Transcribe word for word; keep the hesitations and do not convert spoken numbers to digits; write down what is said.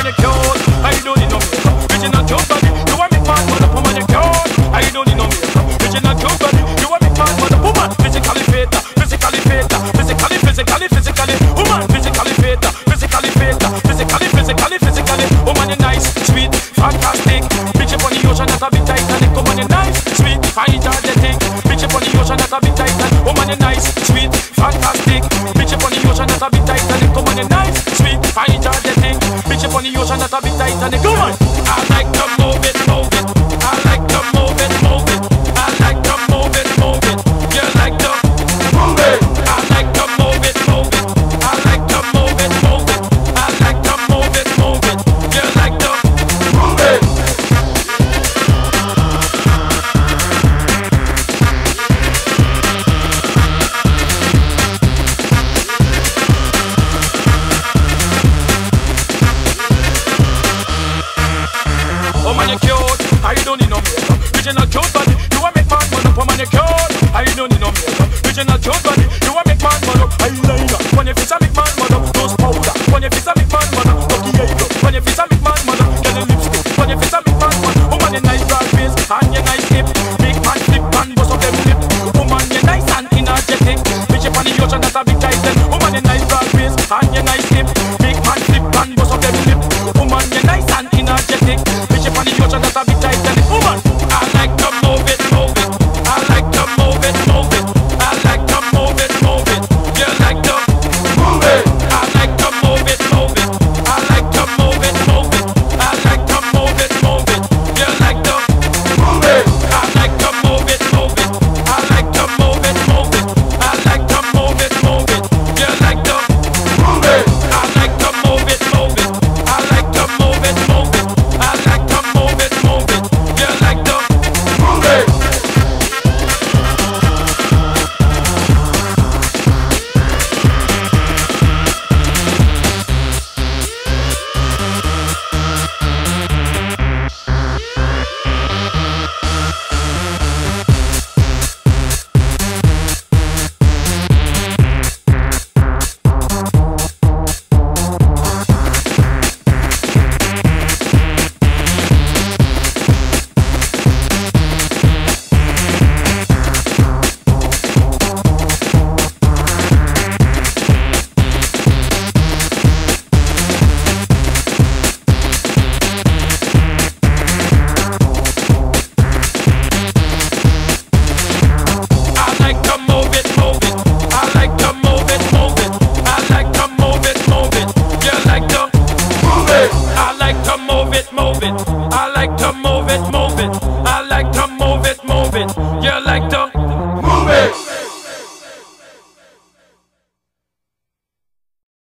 woman you cute, I don't need no makeup. Original cute body, you want me man, mother woman you cute, I don't need no makeup. Original cute body, you want me man, mother woman. Physically fit, physically fit, physically, physically, physically, woman. Physically fit, physically fit, physically, physically, physically, woman you nice, sweet, fantastic. Bitch up on the ocean, that's a bit Titanic. Woman you nice, sweet, fine, energetic. Bitch up on the ocean, that's a bit Titanic. Woman you nice, sweet, fantastic. Bitch up on the ocean, that's a bit Titanic. Woman you nice, sweet, fine, energetic. Bitch up on the ocean, that's a bit Titanic. Come on. I like to move it, move it. I like to move it, move it. I like to move it, move it. You like to move it. I like to move it, move it. I like to move it, move it. I like to move it, move it. You like to move it. Woman you cute, I don't need no makeup. Original cute body, you want make man man up. Woman you cute, I don't need no makeup. Original cute body, you want make man man up. Eyeliner, when you face a make man man up. Nose powder, when you face a make man man up. Lucky eyebrow, when you face a make man man up. Get a lipstick, when you face a make man man. Woman you nice broad face and you nice hip. Big man flip and bust up them lip. Woman you nice and energetic. Bitch up on the ocean that's a big titan. Woman you nice broad face and you nice hip. Big man flip and bust up them lip. Woman you nice and energetic. Bitch up on the ocean that's a big titan. Woman, I like to move it, move it. I like to move it, move it. I like to move it, move it. You like to move it. I like to move it, move it. I like to move it, move it. I like to move it, move it. You like to move it. I like to move it, move it. I like to move it, move it. I like to move it, move it. You like to move it. I like to move it, move it. I like to move it, move it. I like to move it, move it. You like to move it. I like to move it, move it. I like to move